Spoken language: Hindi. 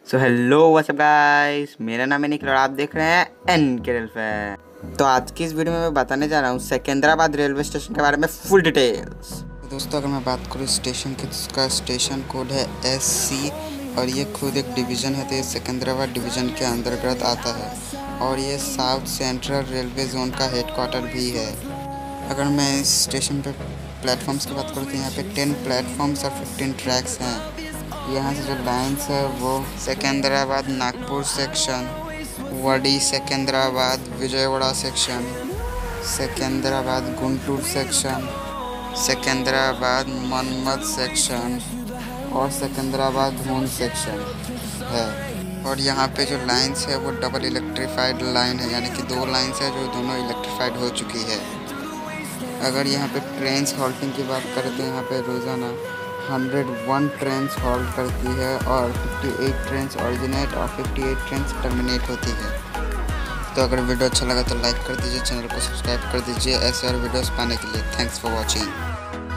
सो हेलो व्हाट्सअप गाइस, मेरा नाम है निखिल और आप देख रहे हैं एन के रेलवे। तो आज की इस वीडियो में मैं बताने जा रहा हूँ सिकंदराबाद रेलवे स्टेशन के बारे में फुल डिटेल्स। तो दोस्तों अगर मैं बात करूँ स्टेशन की, तो इसका स्टेशन कोड है SC और ये खुद एक डिवीज़न है, तो ये सिकंदराबाद डिवीज़न के अंतर्गत आता है और ये साउथ सेंट्रल रेलवे जोन का हेडक्वार्टर भी है। अगर मैं इस स्टेशन पे प्लेटफॉर्म्स की बात करूँ तो यहाँ पे 10 प्लेटफॉर्म्स और 15 ट्रैक्स हैं। यहाँ से जो लाइन्स है वो सिकंदराबाद नागपुर सेक्शन, वडी Secunderabad Vijayawada section, Secunderabad Guntur section, Secunderabad Manmad section और सिकंदराबाद धून सेक्शन है। और यहाँ पे जो लाइन्स है वो डबल इलेक्ट्रीफाइड लाइन है, यानी कि 2 लाइन्स है जो दोनों इलेक्ट्रीफाइड हो चुकी है। अगर यहाँ पे ट्रेन्स हॉल्टिंग की बात करें तो यहाँ पे रोज़ाना 101 ट्रेन्स हॉल्ट करती है और 58 ट्रेन्स ऑरिजिनेट और 58 ट्रेन्स टर्मिनेट होती है। तो अगर वीडियो अच्छा लगा तो लाइक कर दीजिए, चैनल को सब्सक्राइब कर दीजिए ऐसे और वीडियोस पाने के लिए। Thanks for watching.